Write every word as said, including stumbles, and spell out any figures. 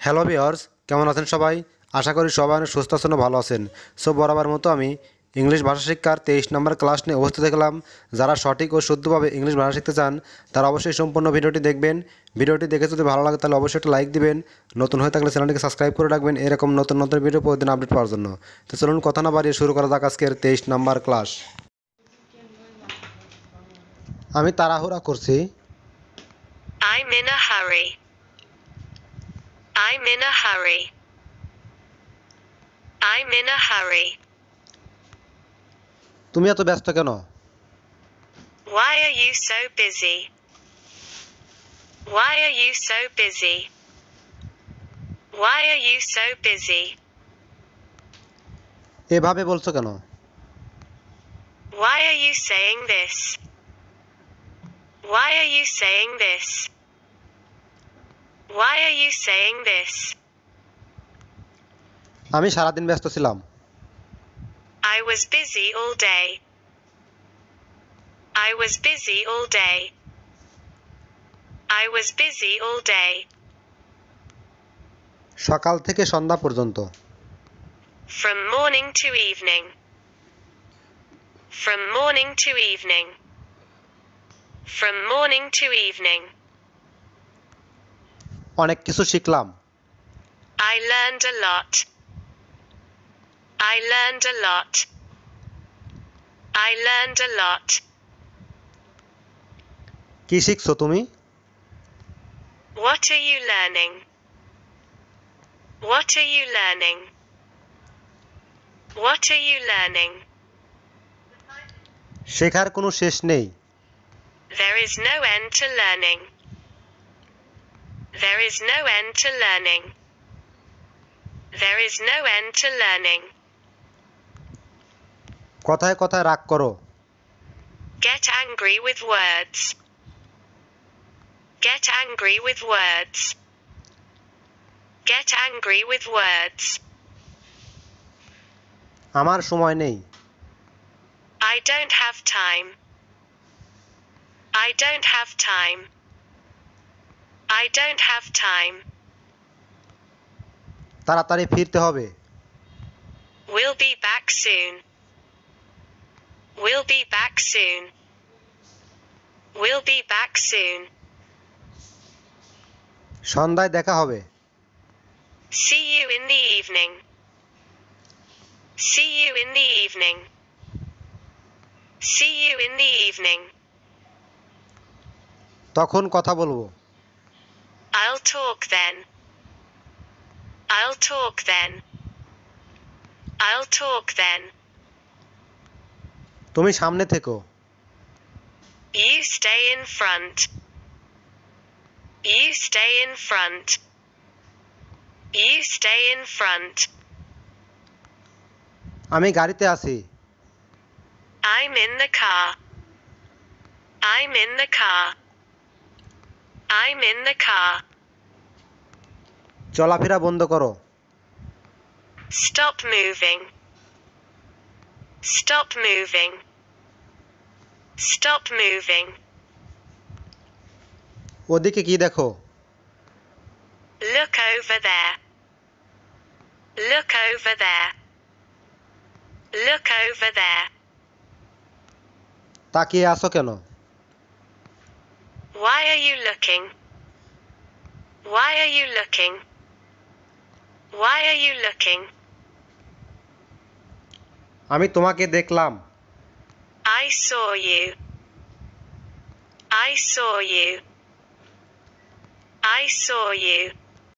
Hello viewers, কেমন আছেন সবাই? আশা করি সবাই অনেক সুস্থ আছেন ও ভালো আছেন। সো বরাবর মতো আমি ইংলিশ ভাষা শিক্ষার তেইশ নম্বর ক্লাস নিয়ে উপস্থিত হলাম। যারা সঠিক ও শুদ্ধভাবে ইংলিশ ভাষা শিখতে চান তারা অবশ্যই সম্পূর্ণ ভিডিওটি দেখবেন। ভিডিওটি দেখে যদি ভালো লাগে তাহলে অবশ্যই একটা লাইক দিবেন। নতুন হয়ে থাকলে চ্যানেলটিকে সাবস্ক্রাইব করে রাখবেন এরকম নতুন নতুন ভিডিও প্রতিদিন আপডেট পাওয়ার জন্য। তো চলুন কথা না বাড়িয়ে শুরু করা যাক আজকের তেইশ নম্বর ক্লাস। আমি তাড়াহুড়া করছি। I'm in a hurry. I'm in a hurry. I'm in a hurry. তুমি এত ব্যস্ত কেন? Why are you so busy? Why are you so busy? Why are you so busy? এভাবে বলছো কেন? Why are you saying this? Why are you saying this? Why are you saying this? আমি সারাদিন ব্যস্ত ছিলাম। I was busy all day. I was busy all day. I was busy all day. সকাল থেকে সন্ধ্যা পর্যন্ত। From morning to evening. From morning to evening. From morning to evening. অনেক কিছু শিখলাম। I learned a lot. I learned a lot. I learned a lot. কি শিখছো তুমি? What are you learning? What are you learning? What are you learning? শেখার কোনো শেষ নেই। There is no end to learning. There is no end to learning. There is no end to learning. কথায় কথায় রাগ করো। Get angry with words. Get angry with words. Get angry with words. আমার সময় নেই। I don't have time. I don't have time. I don't have time. তাড়াতাড়ি ফিরতে হবে। We'll be back soon. We'll be back soon. We'll be back soon. সন্ধ্যায় দেখা হবে। See you in the evening. See you in the evening. See you in the evening. তখন কথা বলবো। I'll talk then. I'll talk then. I'll talk then. তুমি সামনে থেকো। You stay in front. You stay in front. You stay in front. আমি গাড়িতে আছি। I'm in the car. I'm in the car. I'm in the car. চলাফেরা বন্ধ করো। Stop moving. Stop moving. Stop moving. ওদিকে কি দেখো? Look over there. Look over there. Look over there. তাকিয়ে আছো কেন? Why are you looking? Why are you looking? Why are you looking? আমি তোমাকে দেখলাম। I saw you. I saw you. I saw you.